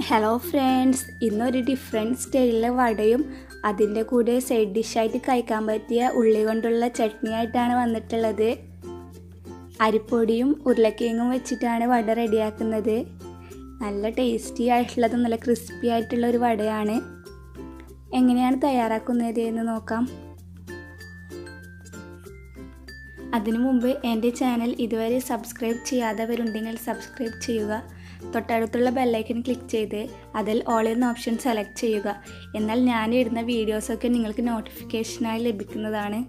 Hello friends, ഇന്നൊരു different സ്റ്റൈലിലെ വടയും അതിൻ്റെ കൂടെ സൈഡ് ഡിഷായിട്ട് കഴിക്കാൻ പറ്റിയ ഉള്ളി കൊണ്ടുള്ള ചട്നി ആയിട്ടാണ് വന്നിട്ടുള്ളത്. അരിപ്പൊടിയും ഉരുളക്കിഴങ്ങും വെച്ചിട്ടാണ് വട റെഡിയാക്കുന്നത്. നല്ല ടേസ്റ്റി ആയിട്ടുള്ളതും നല്ല ക്രിസ്പി ആയിട്ടുള്ള ഒരു വടയാണ്. എങ്ങനെയാണ് തയ്യാറാക്കുന്നത് എന്ന് നോക്കാം. അതിനു മുമ്പ് എൻ്റെ ചാനൽ ഇതുവരെ സബ്സ്ക്രൈബ് ചെയ്യാത്തവരുണ്ടെങ്കിൽ സബ്സ്ക്രൈബ് ചെയ്യുക. തൊട്ടടുത്തുള്ള ബെല്ലൈക്കൺ ക്ലിക്ക് ചെയ്ത് അതിൽ ഓൾ എന്ന ഓപ്ഷൻ സെലക്ട് ചെയ്യുക. എന്നാൽ ഞാൻ ഇടുന്ന വീഡിയോസൊക്കെ നിങ്ങൾക്ക് നോട്ടിഫിക്കേഷനായി ലഭിക്കുന്നതാണ്.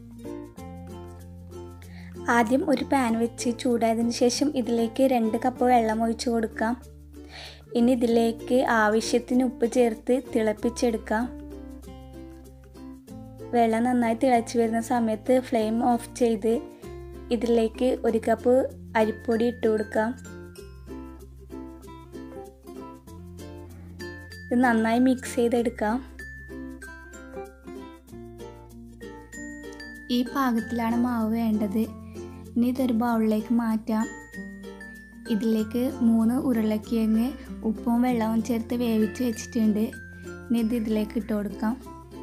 ആദ്യം ഒരു പാൻ വെച്ച് ചൂടായതിന് ശേഷം ഇതിലേക്ക് 2 കപ്പ് വെള്ളം ഒഴിച്ചു കൊടുക്കാം. ഇനി ഇതിലേക്ക് ആവശ്യത്തിന് ഉപ്പ് ചേർത്ത് തിളപ്പിച്ചെടുക്കാം. വെള്ളം നന്നായി തിളച്ച് വരുന്ന സമയത്ത് ഫ്ലെയിം ഓഫ് ചെയ്ത് ഇതിലേക്ക് 1 കപ്പ് അരിപ്പൊടി ഇട്ട് കൊടുക്കാം. ഇത് നന്നായി മിക്സ് ചെയ്തെടുക്കാം. ഈ പാകത്തിലാണ് മാവ് വേണ്ടത്. ഇനി ഇതൊരു ബൗളിലേക്ക് മാറ്റാം. ഇതിലേക്ക് 3 ഉരുളക്കിഴങ്ങ് ഉപ്പും വെള്ളവും ചേർത്ത് വേവിച്ച് വെച്ചിട്ടുണ്ട്. ഇനി ഇത് ഇതിലേക്ക് ഇട്ട് കൊടുക്കാം.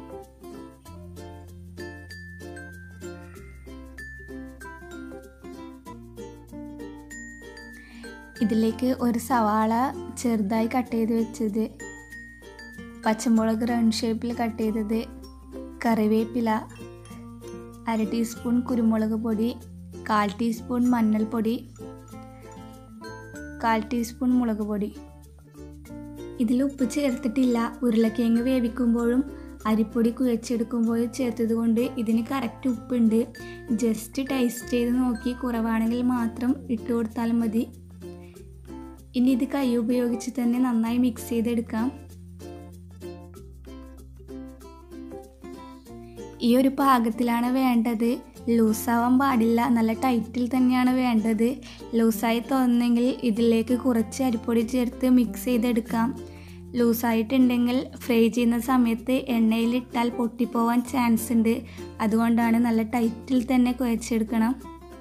ഇതിലേക്ക് ഒരു സവാള ചെറുതായി കട്ട് ചെയ്ത് വെച്ചത്, പച്ചമുളക് റൗണ്ട് ഷേപ്പിൽ കട്ട് ചെയ്തത്, കറിവേപ്പില, 1/2 ടീസ്പൂൺ കുരുമുളക് പൊടി, 1/4 ടീസ്പൂൺ മഞ്ഞൾപ്പൊടി, 1/4 ടീസ്പൂൺ മുളക് പൊടി. ഇതിൽ ഉപ്പ് ചേർത്തിട്ടില്ല. ഉരുളക്കിഴങ്ങ് വേവിക്കുമ്പോഴും അരിപ്പൊടി കുഴച്ചെടുക്കുമ്പോഴും ചേർത്തത് കൊണ്ട് ഇതിന് കറക്റ്റ് ഉപ്പുണ്ട്. ജസ്റ്റ് ടേസ്റ്റ് ചെയ്ത് നോക്കി കുറവാണെങ്കിൽ മാത്രം ഇട്ട് കൊടുത്താൽ മതി. ഇനി ഇത് കൈ ഉപയോഗിച്ച് തന്നെ നന്നായി മിക്സ് ചെയ്തെടുക്കാം. ഈ ഒരു പാകത്തിലാണ് വേണ്ടത്. ലൂസാവാൻ പാടില്ല, നല്ല ടൈറ്റിൽ തന്നെയാണ് വേണ്ടത്. ലൂസായി തോന്നുന്നെങ്കിൽ ഇതിലേക്ക് കുറച്ച് അരിപ്പൊടി ചേർത്ത് മിക്സ് ചെയ്തെടുക്കാം. ലൂസായിട്ടുണ്ടെങ്കിൽ ഫ്രൈ ചെയ്യുന്ന സമയത്ത് എണ്ണയിലിട്ടാൽ പൊട്ടിപ്പോവാൻ ചാൻസ് ഉണ്ട്. അതുകൊണ്ടാണ് നല്ല ടൈറ്റിൽ തന്നെ കുഴച്ചെടുക്കണം.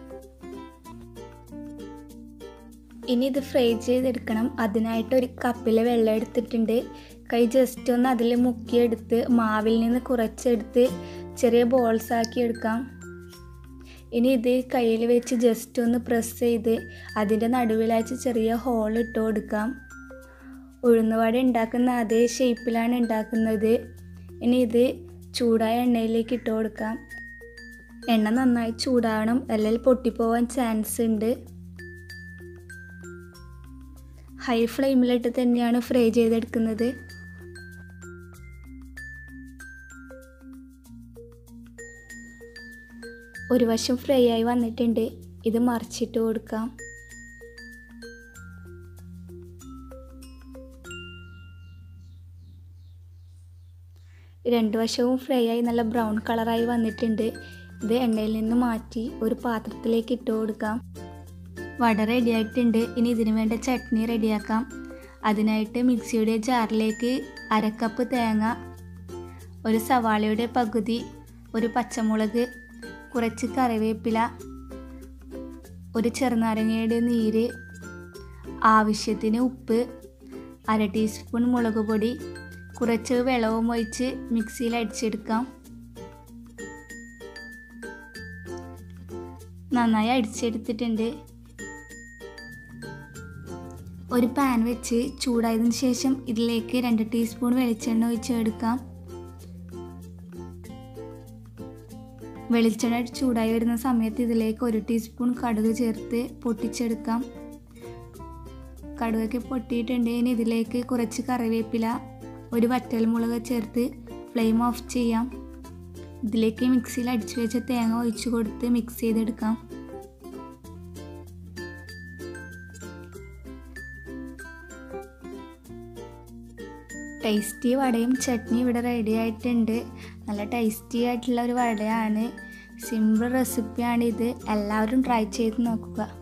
ഇനി ഇത് ഫ്രൈ ചെയ്തെടുക്കണം. അതിനായിട്ട് 1 കപ്പിൽ വെള്ളം എടുത്തിട്ടുണ്ട്. കൈ ജസ്റ്റ് ഒന്ന് അതിൽ മുക്കിയെടുത്ത് മാവിൽ നിന്ന് കുറച്ചെടുത്ത് ചെറിയ ബോൾസ് ആക്കി എടുക്കാം. ഇനി ഇത് കയ്യിൽ വെച്ച് ജസ്റ്റ് ഒന്ന് പ്രസ് ചെയ്ത് അതിൻ്റെ നടുവിലായിട്ട് ചെറിയ ഹോൾ ഇട്ട് കൊടുക്കാം. ഉഴുന്നുവട ഉണ്ടാക്കുന്ന അതേ ഷേപ്പിലാണ് ഉണ്ടാക്കുന്നത്. ഇനി ഇത് ചൂടായ എണ്ണയിലേക്ക് ഇട്ട് കൊടുക്കാം. എണ്ണ നന്നായി ചൂടാവണം, അല്ലെങ്കിൽ പൊട്ടിപ്പോവാൻ ചാൻസ് ഉണ്ട്. ഹൈ ഫ്ലെയിമിലിട്ട് തന്നെയാണ് ഫ്രൈ ചെയ്തെടുക്കുന്നത്. ഒരു വശം ഫ്രൈ ആയി വന്നിട്ടുണ്ട്. ഇത് മറിച്ചിട്ട് കൊടുക്കാം. രണ്ട് വശവും ഫ്രൈ ആയി നല്ല ബ്രൗൺ കളറായി വന്നിട്ടുണ്ട്. ഇത് എണ്ണയിൽ നിന്ന് മാറ്റി ഒരു പാത്രത്തിലേക്ക് ഇട്ട് കൊടുക്കാം. വട റെഡി ആയിട്ടുണ്ട്. ഇനി ഇതിനു വേണ്ട ചട്നി റെഡിയാക്കാം. അതിനായിട്ട് മിക്സിയുടെ ജാറിലേക്ക് 1/2 കപ്പ് തേങ്ങ, 1 സവാളയുടെ പകുതി, 1 പച്ചമുളക്, കുറച്ച് കറിവേപ്പില, 1 ചെറുനാരങ്ങയുടെ നീര്, ആവശ്യത്തിന് ഉപ്പ്, 1/2 ടീസ്പൂൺ മുളക് പൊടി, കുറച്ച് വെള്ളവും ഒഴിച്ച് മിക്സിയിൽ അടിച്ചെടുക്കാം. നന്നായി അടിച്ചെടുത്തിട്ടുണ്ട്. ഒരു പാൻ വെച്ച് ചൂടായതിനു ശേഷം ഇതിലേക്ക് 2 ടീസ്പൂൺ വെളിച്ചെണ്ണ ഒഴിച്ചെടുക്കാം. വെളിച്ചെണ്ണ ചൂടായി വരുന്ന സമയത്ത് ഇതിലേക്ക് 1 ടീസ്പൂൺ കടുക് ചേർത്ത് പൊട്ടിച്ചെടുക്കാം. കടുകൊക്കെ പൊട്ടിയിട്ടുണ്ട്. ഇനി ഇതിലേക്ക് കുറച്ച് കറിവേപ്പില, 1 വറ്റൽമുളക് ചേർത്ത് ഫ്ലെയിം ഓഫ് ചെയ്യാം. ഇതിലേക്ക് മിക്സിയിൽ അടിച്ചു വെച്ച തേങ്ങ ഒഴിച്ചു കൊടുത്ത് മിക്സ് ചെയ്തെടുക്കാം. ടേസ്റ്റി വടയും ചട്നി ഇവിടെ റെഡി ആയിട്ടുണ്ട്. നല്ല ടേസ്റ്റി ആയിട്ടുള്ള ഒരു വടയാണ്. സിമ്പിൾ റെസിപ്പിയാണിത്. എല്ലാവരും ട്രൈ ചെയ്ത് നോക്കുക.